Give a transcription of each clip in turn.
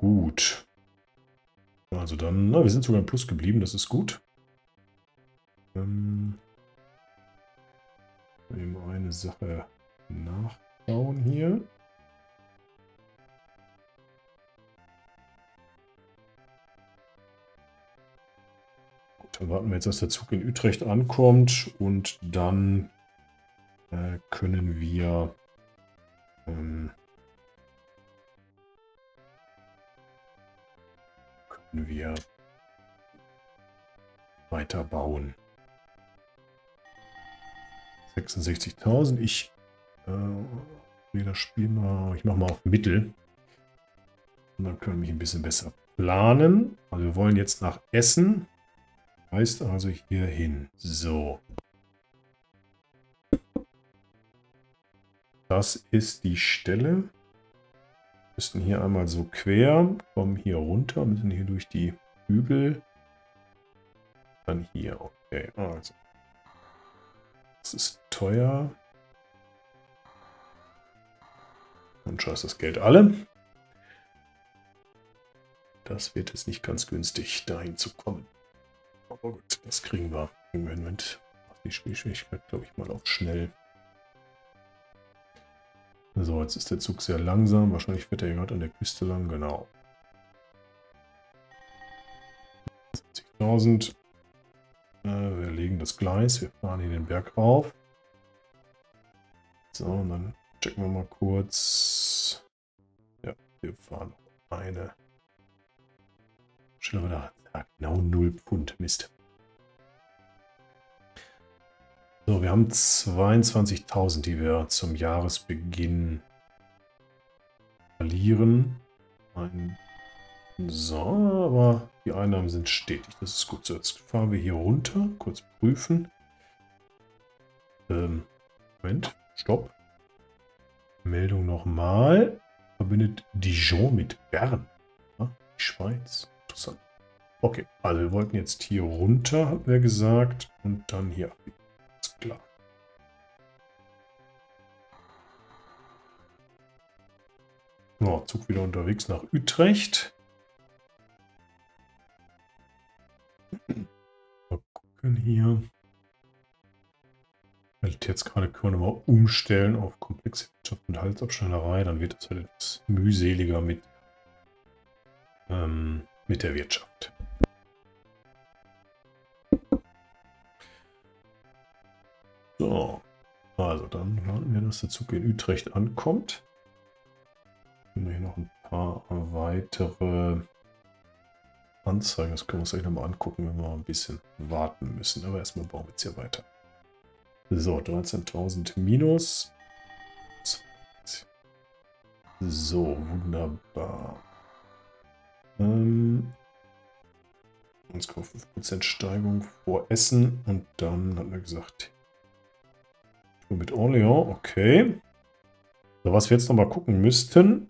Gut. Also dann, na, wir sind sogar im Plus geblieben, das ist gut. Eben eine Sache nachschauen hier. Gut, dann warten wir jetzt, dass der Zug in Utrecht ankommt und dann können wir weiterbauen. 66.000. Ich das Spiel mal, ich mache mal auf Mittel. Und dann können wir mich ein bisschen besser planen. Also wir wollen jetzt nach Essen. Heißt also hier hin. So. Das ist die Stelle. Wir müssen hier einmal so quer, kommen hier runter, müssen hier durch die Hügel. Dann hier, okay. Also. Das ist teuer. Und scheiß das Geld alle. Das wird jetzt nicht ganz günstig, dahin zu kommen. Aber gut, das kriegen wir im Moment. Die Spielschwierigkeit, glaube ich, mal auf schnell. So, jetzt ist der Zug sehr langsam. Wahrscheinlich fährt er gerade an der Küste lang. Genau. 20.000. Wir legen das Gleis. Wir fahren hier den Berg rauf. So, und dann checken wir mal kurz. Ja, wir fahren eine. Stellen wir da. Ja, genau 0 Pfund. Mist. So, wir haben 22.000, die wir zum Jahresbeginn verlieren. So, aber die Einnahmen sind stetig. Das ist gut. So, jetzt fahren wir hier runter. Kurz prüfen. Moment. Stopp. Meldung nochmal. Verbindet Dijon mit Bern. Ja, die Schweiz. Interessant. Okay, also wir wollten jetzt hier runter, hat wer gesagt. Und dann hier. Ist klar. Oh, Zug wieder unterwegs nach Utrecht. Mal gucken hier. Qualitätsgrade können wir mal umstellen auf komplexe Wirtschaft und Halsabschneiderei. Dann wird es halt etwas mühseliger mit der Wirtschaft. So, also dann warten wir, dass der Zug in Utrecht ankommt. Können wir hier noch ein paar weitere Anzeigen. Das können wir uns gleich nochmal angucken, wenn wir mal ein bisschen warten müssen. Aber erstmal bauen wir jetzt hier weiter. So, 13.000 minus. So, wunderbar. 1,5% Steigerung vor Essen. Und dann hat er gesagt, mit Orléans, okay. So, was wir jetzt nochmal gucken müssten.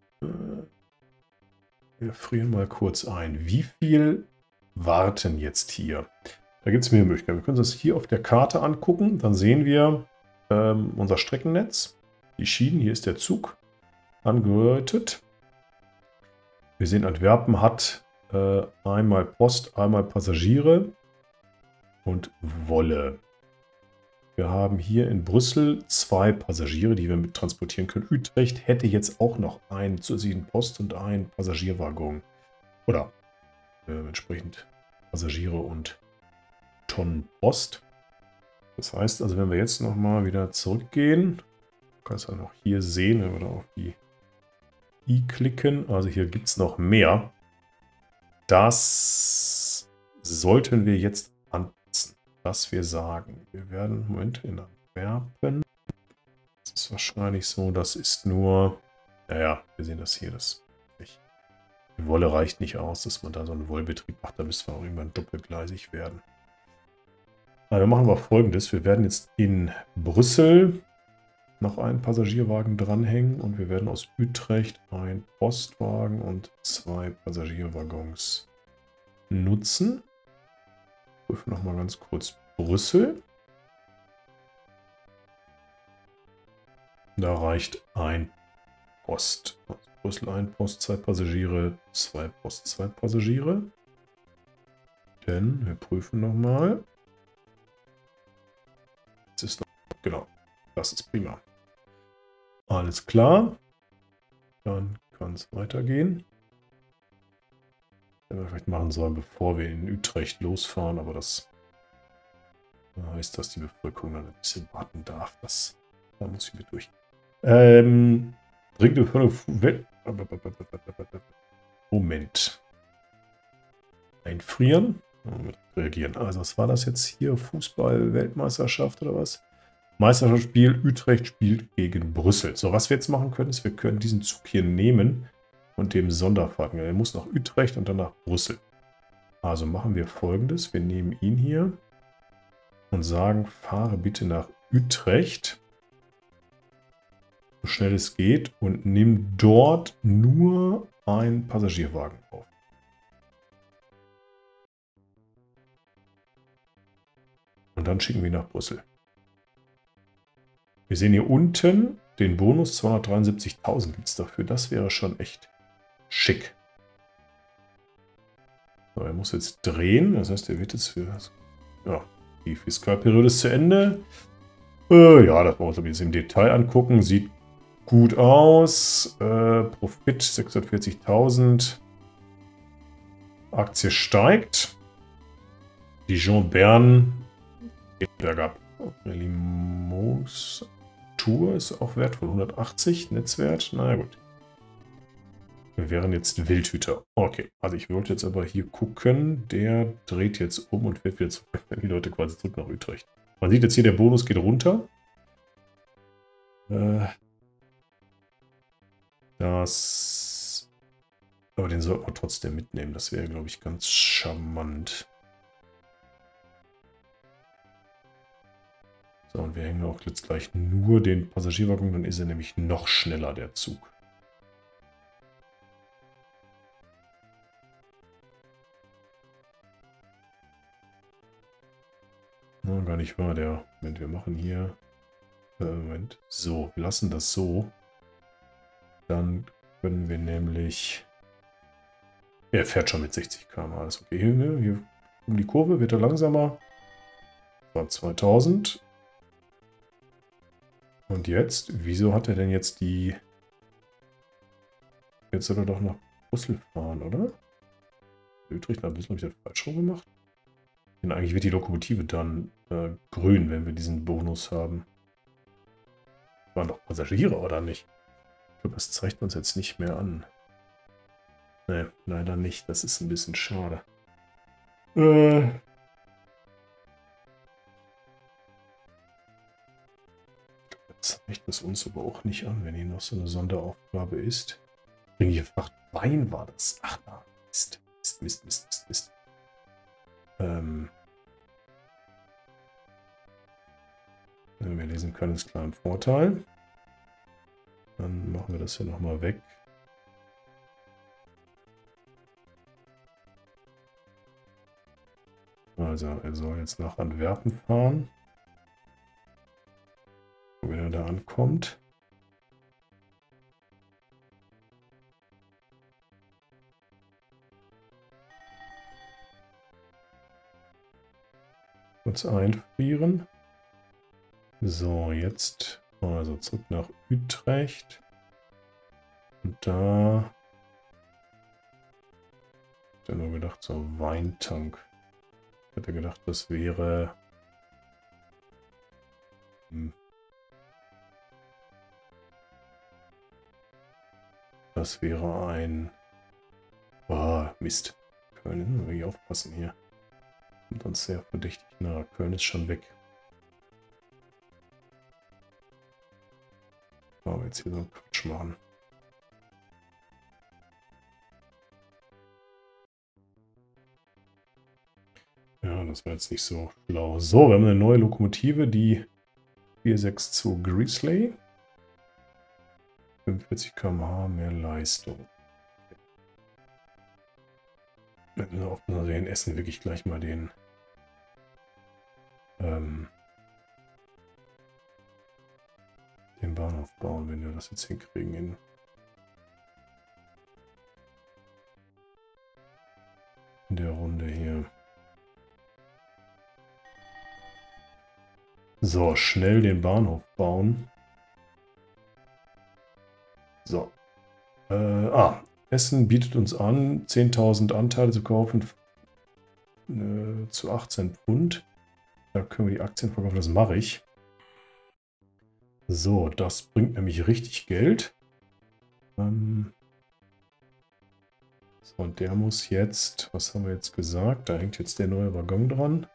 Wir frieren mal kurz ein. Wie viel warten jetzt hier? Da gibt es mehrere Möglichkeiten. Wir können uns das hier auf der Karte angucken. Dann sehen wir unser Streckennetz. Die Schienen, hier ist der Zug angedeutet. Wir sehen, Antwerpen hat einmal Post, einmal Passagiere und Wolle. Wir haben hier in Brüssel 2 Passagiere, die wir mit transportieren können. Utrecht hätte jetzt auch noch einen zusätzlichen Post- und einen Passagierwaggon. Oder entsprechend Passagiere und Tonnen Post. Das heißt also, wenn wir jetzt nochmal wieder zurückgehen, kannst du auch noch hier sehen, wenn wir da auf die I klicken. Also hier gibt es noch mehr. Das sollten wir jetzt anpassen, dass wir sagen, wir werden, Moment, in Antwerpen. Das ist wahrscheinlich so, das ist nur, naja, wir sehen das hier, die Wolle reicht nicht aus, dass man da so einen Wollbetrieb macht, da müssen wir auch irgendwann doppelgleisig werden. Also machen wir Folgendes, wir werden jetzt in Brüssel noch einen Passagierwagen dranhängen und wir werden aus Utrecht einen Postwagen und 2 Passagierwaggons nutzen. Prüfen noch mal ganz kurz Brüssel. Da reicht ein Post. Brüssel 1 Postzeitpassagiere, 2 Postzeitpassagiere. Denn wir prüfen nochmal. Das ist noch, genau, das ist prima. Alles klar. Dann kann es weitergehen. Wenn wir vielleicht machen sollen, bevor wir in Utrecht losfahren, aber das heißt, dass die Bevölkerung dann ein bisschen warten darf. Da muss ich mit durch. Dringende Beförderung. Moment. Einfrieren. Reagieren. Also, was war das jetzt hier? Fußball-Weltmeisterschaft oder was? Meisterschaftsspiel. Utrecht spielt gegen Brüssel. So, was wir jetzt machen können, ist, wir können diesen Zug hier nehmen und dem Sonderfahrten. Er muss nach Utrecht und dann nach Brüssel. Also machen wir Folgendes. Wir nehmen ihn hier und sagen, fahre bitte nach Utrecht, so schnell es geht, und nimm dort nur einen Passagierwagen auf. Und dann schicken wir ihn nach Brüssel. Wir sehen hier unten den Bonus, 273.000 gibt es dafür. Das wäre schon echt schick. So, er muss jetzt drehen, das heißt, er wird jetzt für... Ja, die Fiskalperiode ist zu Ende. Ja, das wollen wir uns jetzt im Detail angucken. Sieht gut aus. Profit 640.000. Aktie steigt. Dijon Bern geht bergab. Limos Tour ist auch wertvoll. 180 Netzwert. Na gut. Wir wären jetzt Wildhüter. Okay, also ich wollte jetzt aber hier gucken. Der dreht jetzt um und fährt wieder zurück, wenn die Leute quasi zurück nach Utrecht. Man sieht jetzt hier, der Bonus geht runter. Aber den sollten wir trotzdem mitnehmen. Das wäre, glaube ich, ganz charmant. So, und wir hängen auch jetzt gleich nur den Passagierwaggon. Dann ist er nämlich noch schneller, der Zug. Na, gar nicht wahr, der. Moment, wir machen hier... Moment. So, wir lassen das so. Dann können wir nämlich... Er fährt schon mit 60 km/h. Alles okay. Hier um die Kurve wird er langsamer. Das war 2000. Und jetzt? Wieso hat er denn jetzt die... Jetzt soll er doch nach Brüssel fahren, oder? Utrecht nach Brüssel, habe ich das falsch rum gemacht? Denn eigentlich wird die Lokomotive dann grün, wenn wir diesen Bonus haben. Waren doch Passagiere, oder nicht? Ich glaube, das zeigt uns jetzt nicht mehr an. Ne, leider nicht. Das ist ein bisschen schade. Zeigt das uns aber auch nicht an, wenn hier noch so eine Sonderaufgabe ist. Dringliche Fracht Wein war das. Ach, na, Mist. Mist. Wenn wir lesen können, ist klar ein Vorteil. Dann machen wir das hier nochmal weg. Also, er soll jetzt nach Antwerpen fahren. Wenn er da ankommt. Kurz einfrieren. So, jetzt also zurück nach Utrecht. Und da... Ich hätte nur gedacht, so Weintank. Ich hätte gedacht, das wäre... Das wäre ein... Oh, Mist. Köln, müssen wir wirklich aufpassen hier. Und uns sehr verdächtig nah. Köln ist schon weg. Aber jetzt hier so einen Quatsch machen. Ja, das war jetzt nicht so schlau. So, wir haben eine neue Lokomotive, die 462 Greasley. 45 km/h mehr Leistung. Also in Essen wirklich gleich mal den Bahnhof bauen, wenn wir das jetzt hinkriegen. in der Runde hier. So, schnell den Bahnhof bauen. So. Essen bietet uns an, 10.000 Anteile zu kaufen zu 18 Pfund. Da können wir die Aktien verkaufen, das mache ich. So, das bringt nämlich richtig Geld. So, und der muss jetzt, was haben wir jetzt gesagt? Da hängt jetzt der neue Waggon dran.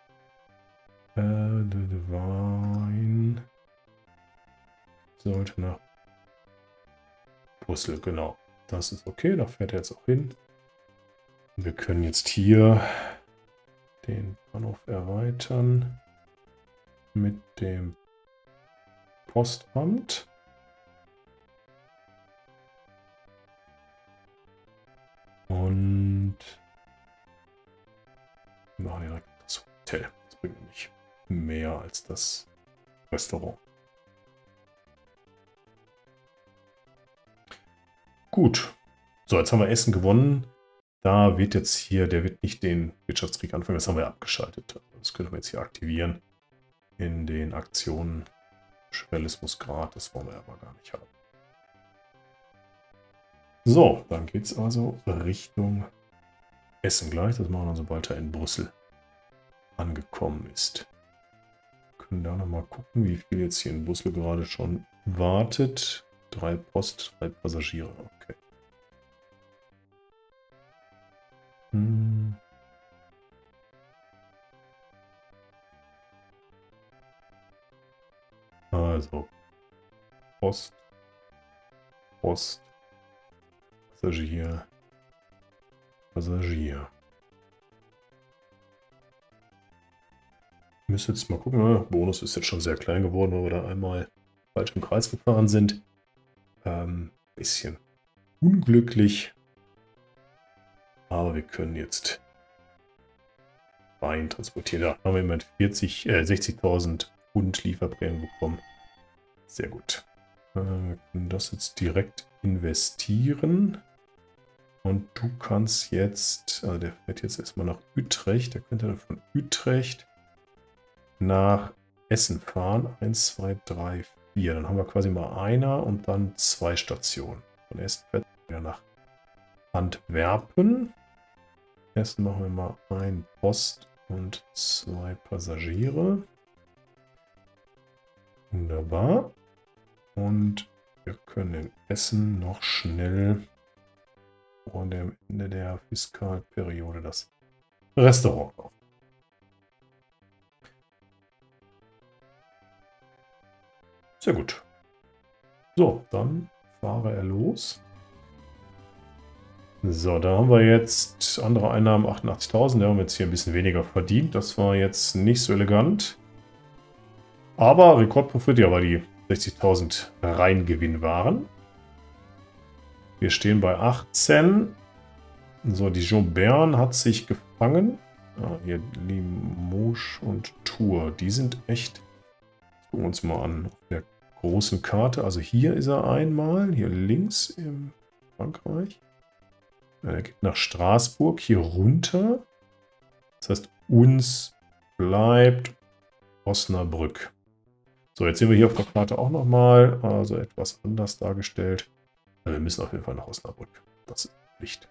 Wein sollte nach Brüssel, genau. Das ist okay, da fährt er jetzt auch hin. Und wir können jetzt hier den Bahnhof erweitern mit dem Postamt. Und wir machen direkt das Hotel. Das bringt nämlich mehr als das Restaurant. Gut. So, jetzt haben wir Essen gewonnen. Da wird jetzt hier, der wird nicht den Wirtschaftskrieg anfangen. Das haben wir abgeschaltet. Das können wir jetzt hier aktivieren in den Aktionen. Realismusgrad, das wollen wir aber gar nicht haben. So, dann geht es also Richtung Essen gleich. Das machen wir dann, sobald er in Brüssel angekommen ist. Wir können da nochmal gucken, wie viel jetzt hier in Brüssel gerade schon wartet. 3 Post, 3 Passagiere. Okay. Also, Post, Passagier, Passagier. Ich müsste jetzt mal gucken, ne? Bonus ist jetzt schon sehr klein geworden, weil wir da einmal falsch im Kreis gefahren sind. Bisschen unglücklich. Aber wir können jetzt Wein transportieren. Da haben wir immerhin 60.000 Pfund Lieferprämie bekommen. Sehr gut. Wir können das jetzt direkt investieren. Und du kannst jetzt, also der fährt jetzt erstmal nach Utrecht. Der könnte dann von Utrecht nach Essen fahren. 1, 2, 3, 4. Dann haben wir quasi mal einer und dann 2 Stationen. Von Essen fährt er wieder nach Antwerpen. Erst machen wir mal ein Post und 2 Passagiere. Wunderbar. Und wir können in Essen noch schnell vor dem Ende der Fiskalperiode das Restaurant kaufen. Sehr gut. So, dann fahre er los. So, da haben wir jetzt andere Einnahmen 88.000. Da haben wir jetzt hier ein bisschen weniger verdient. Das war jetzt nicht so elegant. Aber Rekordprofit, ja, weil die 60.000 Reingewinn waren. Wir stehen bei 18. So, die Jean Bern hat sich gefangen. Ja, hier Limoges und Tours. Die sind echt... Gucken wir uns mal an auf der großen Karte. Also hier ist er einmal. Hier links in Frankreich. Er geht nach Straßburg, hier runter. Das heißt, uns bleibt Osnabrück. So, jetzt sehen wir hier auf der Karte auch nochmal, also etwas anders dargestellt. Wir müssen auf jeden Fall nach Osnabrück. Das ist Pflicht.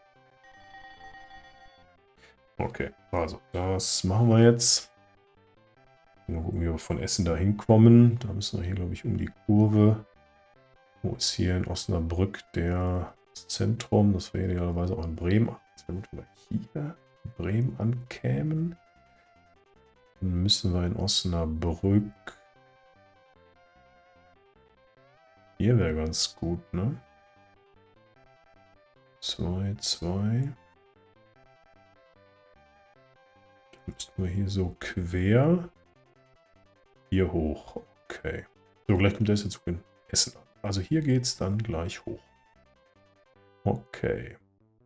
Okay, also das machen wir jetzt. Mal gucken, wie wir von Essen da hinkommen. Da müssen wir hier, glaube ich, um die Kurve. Wo ist hier in Osnabrück das Zentrum? Das wäre idealerweise auch in Bremen. Wenn wir hier in Bremen ankämen, dann müssen wir in Osnabrück. Hier wäre ganz gut, ne? 2, 2. Dann müssten wir hier so quer. Hier hoch. Okay. So, gleich kommt der erste Zug in Essen an. Also hier geht es dann gleich hoch. Okay.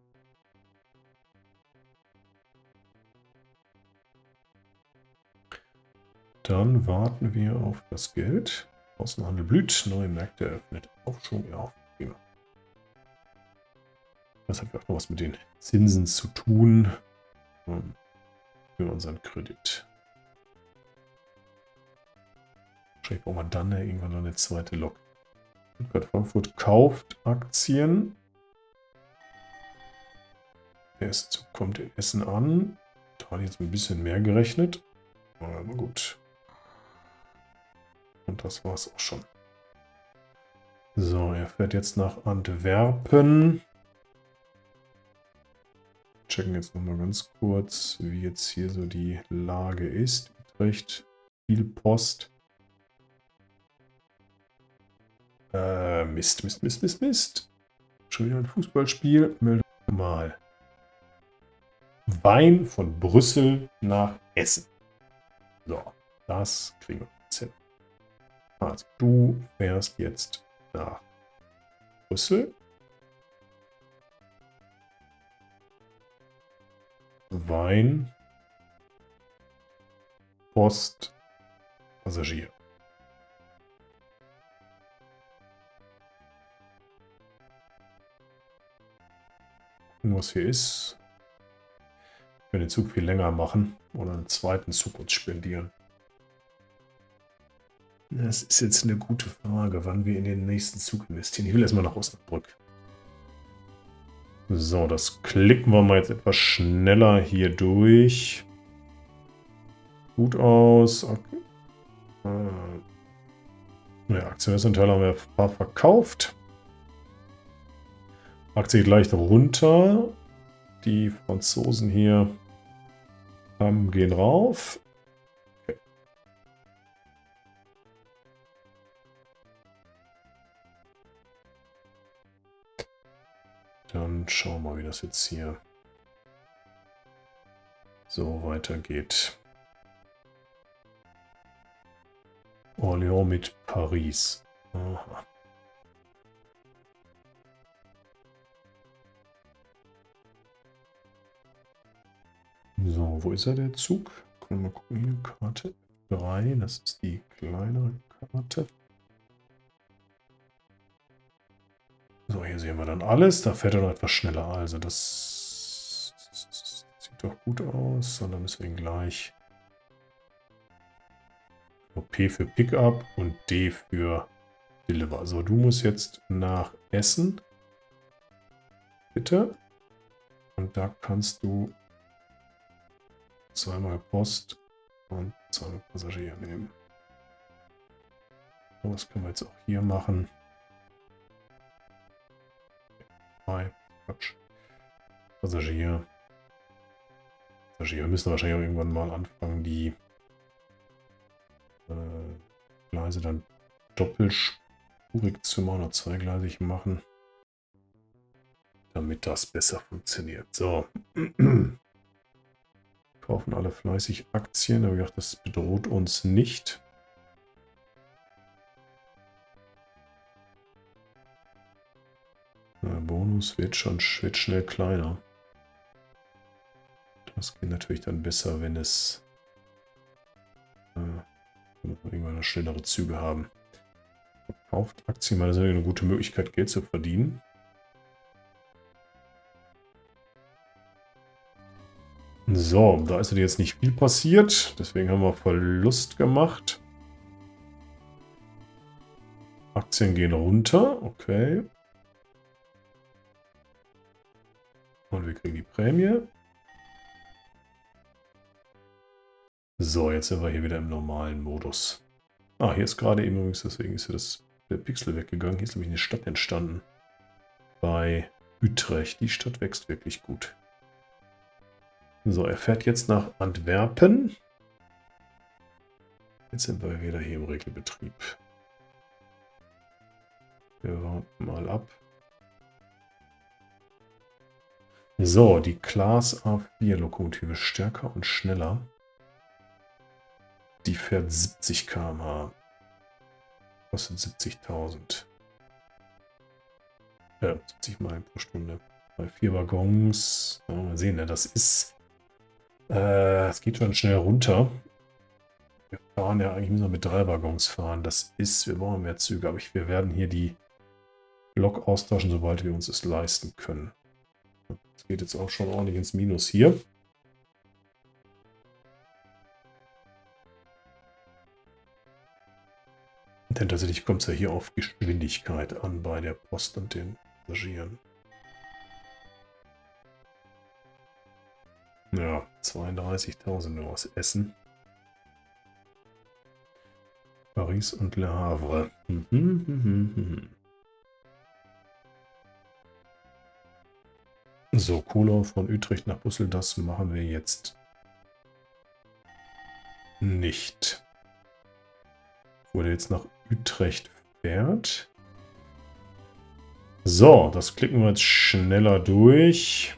Dann warten wir auf das Geld. Außenhandel blüht, neue Märkte eröffnet. Aufschwung, ja, prima. Das hat auch noch was mit den Zinsen zu tun. Für unseren Kredit. Wahrscheinlich brauchen wir dann irgendwann noch eine zweite Lok. Stuttgart Frankfurt kauft Aktien. Der erste Zug kommt in Essen an. Da habe ich jetzt ein bisschen mehr gerechnet. Aber gut. Und das war es auch schon. So, er fährt jetzt nach Antwerpen. Checken jetzt nochmal ganz kurz, wie jetzt hier so die Lage ist. Utrecht, viel Post. Mist. Schon wieder ein Fußballspiel. Meldung mal. Wein von Brüssel nach Essen. So, das kriegen wir jetzt hin. Also, du fährst jetzt nach Brüssel. Wein. Post. Passagier. Was hier ist. Wir können den Zug viel länger machen oder einen zweiten Zug uns spendieren. Das ist jetzt eine gute Frage, wann wir in den nächsten Zug investieren. Ich will erstmal nach Osnabrück. So, das klicken wir mal jetzt etwas schneller hier durch. Gut aus. Okay. Ja, Aktionärsanteil haben wir ein paar verkauft. Aktie geht leicht runter. Die Franzosen hier gehen rauf. Okay. Dann schauen wir mal, wie das jetzt hier so weitergeht. Orléans mit Paris. Aha. So, wo ist er, der Zug? Können wir mal gucken hier, Karte 3, das ist die kleinere Karte. So, hier sehen wir dann alles. Da fährt er noch etwas schneller. Also das sieht doch gut aus. So, dann müssen wir ihn gleich P für Pickup und D für Deliver. Also du musst jetzt nach Essen. Bitte. Und da kannst du zweimal Post und zweimal Passagier nehmen. Das können wir jetzt auch hier machen. Quatsch. Passagier. Wir müssen wahrscheinlich auch irgendwann mal anfangen, die Gleise dann doppelspurig zu machen oder zweigleisig machen, damit das besser funktioniert. So. Kaufen alle fleißig Aktien, aber ich dachte, das bedroht uns nicht. Der Bonus wird schnell kleiner. Das geht natürlich dann besser, wenn es irgendwann schnellere Züge haben. Kauft Aktien, weil das ist eine gute Möglichkeit, Geld zu verdienen. So, da ist jetzt nicht viel passiert, deswegen haben wir Verlust gemacht. Aktien gehen runter, okay. Und wir kriegen die Prämie. So, jetzt sind wir hier wieder im normalen Modus. Ah, hier ist gerade eben übrigens, deswegen ist hier der Pixel weggegangen. Hier ist nämlich eine Stadt entstanden. Bei Utrecht. Die Stadt wächst wirklich gut. So, er fährt jetzt nach Antwerpen. Jetzt sind wir wieder hier im Regelbetrieb. Wir warten mal ab. So, die Class A4 Lokomotive stärker und schneller. Die fährt 70 km/h. Kostet 70.000. 70 Meilen pro Stunde. Bei 4 Waggons. Ja, mal sehen, ne? Das ist. Es geht schon schnell runter. Wir fahren ja eigentlich nur mit 3 Waggons fahren. Das ist. Wir brauchen mehr Züge, aber wir werden hier die Lok austauschen, sobald wir uns es leisten können. Das geht jetzt auch schon ordentlich ins Minus hier. Denn tatsächlich kommt es ja hier auf Geschwindigkeit an bei der Post und den Passagieren. Ja, 32.000 nur aus Essen. Paris und Le Havre. So, Kohle von Utrecht nach Brüssel, das machen wir jetzt nicht. Wo der jetzt nach Utrecht fährt. So, das klicken wir jetzt schneller durch.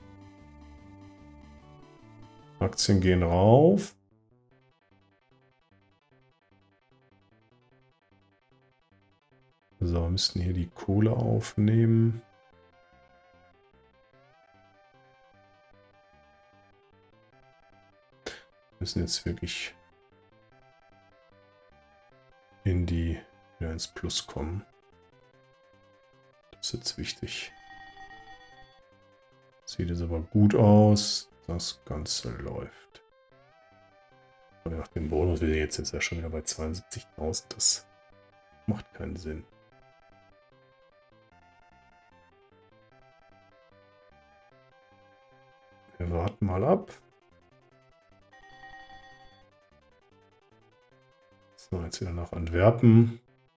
Aktien gehen rauf. So, wir müssten hier die Kohle aufnehmen. Wir müssen jetzt wirklich wieder ins Plus kommen. Das ist jetzt wichtig. Sieht jetzt aber gut aus. Das Ganze läuft. Nach dem Bonus, wir sind jetzt ja schon wieder bei 72.000. Das macht keinen Sinn. Wir warten mal ab. So, jetzt wieder nach Antwerpen.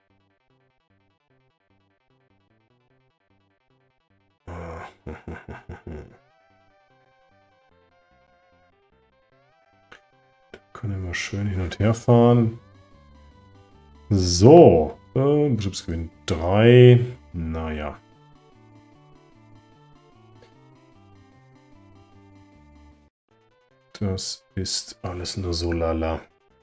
Da können wir schön hin und her fahren. So, Betriebsgewinn 3. Naja. Das ist alles nur so lala.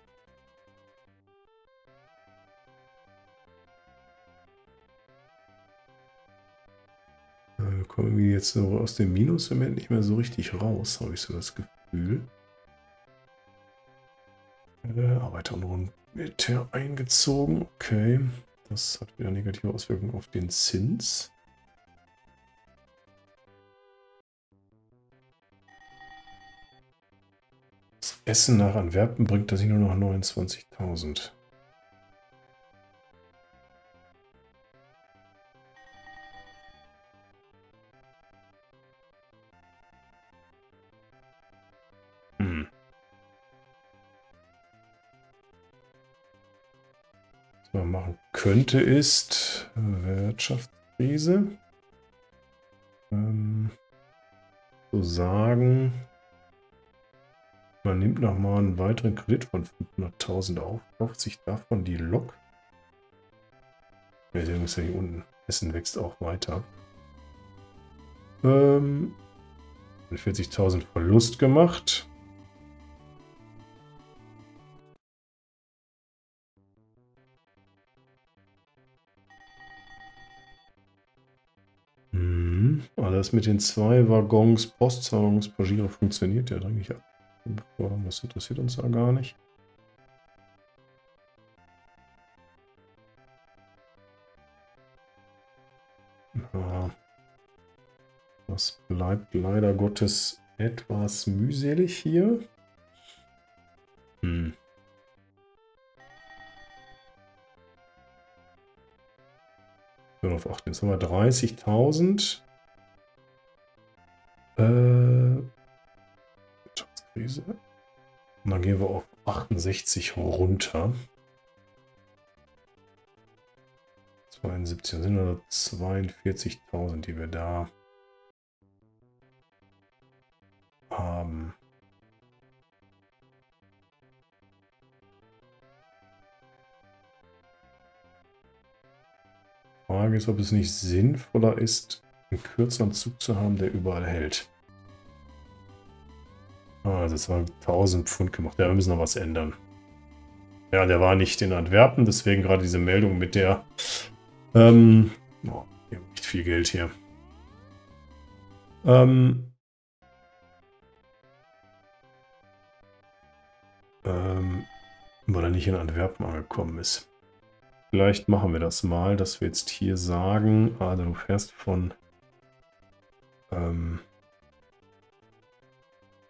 Kommen wir jetzt so aus dem Minussegment nicht mehr so richtig raus, habe ich so das Gefühl. Arbeiter und Militär eingezogen. Okay, das hat wieder negative Auswirkungen auf den Zins. Das Essen nach Antwerpen bringt das nur noch 29.000. Was man machen könnte ist Wirtschaftskrise. So sagen, man nimmt nochmal einen weiteren Kredit von 500.000 auf, kauft sich davon die Lok. Wir sehen es ja hier unten. Essen wächst auch weiter. 40.000 Verlust gemacht. Alles mit den 2 Waggons, Postzahlungspagiere funktioniert ja eigentlich. Das interessiert uns ja gar nicht. Ja. Das bleibt leider Gottes etwas mühselig hier. Auf 8. Jetzt haben wir 30.000. Wirtschaftskrise. Und dann gehen wir auf 68 runter. 72, dann sind wir 42.000, die wir da haben. Die Frage ist, ob es nicht sinnvoller ist, einen kürzeren Zug zu haben, der überall hält. Also es waren 1000 Pfund gemacht. Ja, wir müssen noch was ändern. Ja, der war nicht in Antwerpen, deswegen gerade diese Meldung mit der nicht viel Geld hier. Weil er nicht in Antwerpen angekommen ist. Vielleicht machen wir das mal, dass wir jetzt hier sagen, also du fährst von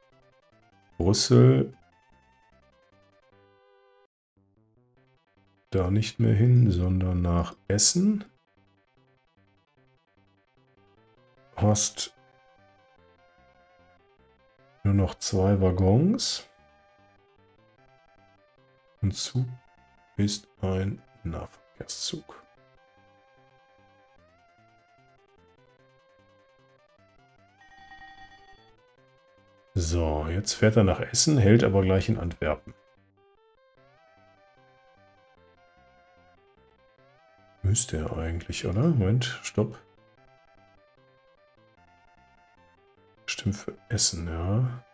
Brüssel da nicht mehr hin, sondern nach Essen. Hast nur noch 2 Waggons. Und Zug ist ein Nahverkehrszug. So, jetzt fährt er nach Essen, hält aber gleich in Antwerpen. Müsste er eigentlich, oder? Moment, stopp. Stimmt für Essen, ja.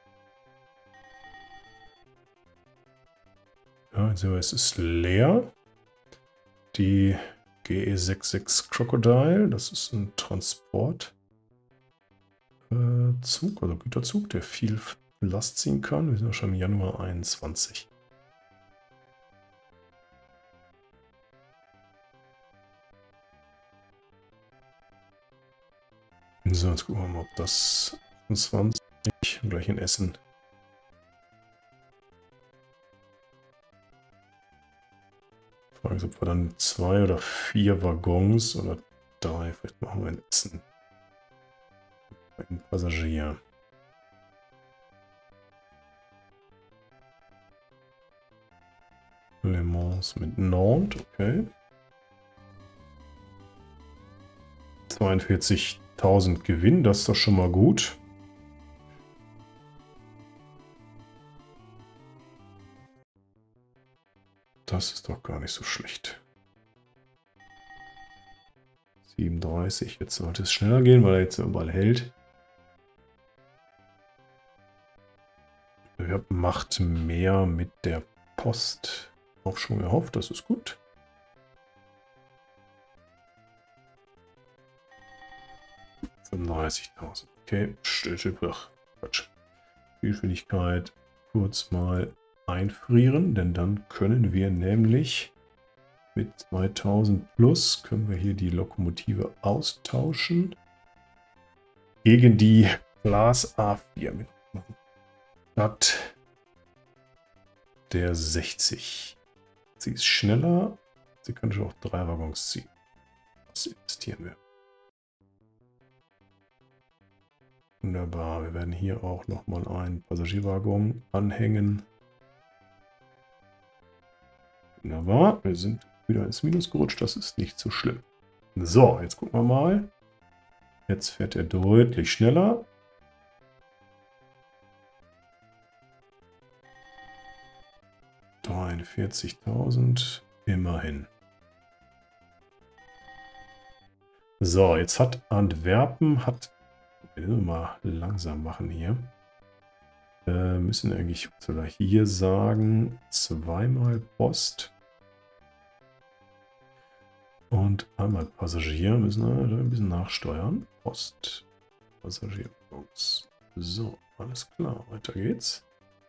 Ja, also es ist leer. Die GE66 Crocodile, das ist ein Transportzug, also Güterzug, der viel Last ziehen kann. Wir sind ja schon im Januar 21. So, jetzt gucken wir mal, ob das 28 gleich in Essen. Frage ist, ob wir dann 2 oder 4 Waggons oder 3, vielleicht machen wir in Essen. Ein Passagier. Le Mans mit Nantes, okay. 42.000 Gewinn, das ist doch schon mal gut. Das ist doch gar nicht so schlecht. 37, jetzt sollte es schneller gehen, weil er jetzt überall hält. Er macht mehr mit der Post. Aufschwung erhofft, das ist gut. $35.000. Okay, Quatsch. Geschwindigkeit kurz mal einfrieren, denn dann können wir nämlich mit 2000 plus können wir hier die Lokomotive austauschen gegen die Glas A4 mitmachen. Statt der 60. Sie ist schneller. Sie kann schon auch 3 Waggons ziehen. Das investieren wir. Wunderbar. Wir werden hier auch nochmal einen Passagierwaggon anhängen. Wunderbar. Wir sind wieder ins Minus gerutscht. Das ist nicht so schlimm. So, jetzt gucken wir mal. Jetzt fährt er deutlich schneller. $43.000 immerhin. So, jetzt hat Antwerpen, wir mal langsam machen hier. Müssen eigentlich, was wir da hier sagen, 2-mal Post und einmal Passagier. Müssen wir ein bisschen nachsteuern. Post, Passagier. So, alles klar, weiter geht's.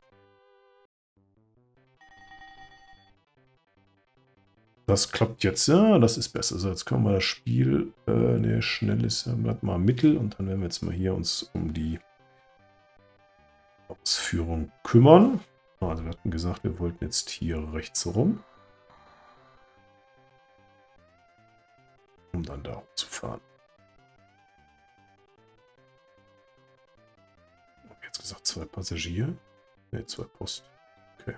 Das klappt jetzt, ja, das ist besser. So, jetzt können wir das Spiel, ne, schnell ist, bleibt mal Mittel und dann werden wir jetzt mal hier uns um die Ausführung kümmern. Also wir hatten gesagt, wir wollten jetzt hier rechts rum, um dann da hochzufahren. Ich habe jetzt gesagt 2 Passagier, ne, 2 Post. Okay.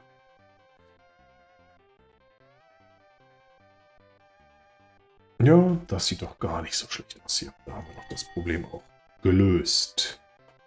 Ja, das sieht doch gar nicht so schlecht aus hier. Da haben wir noch das Problem auch gelöst.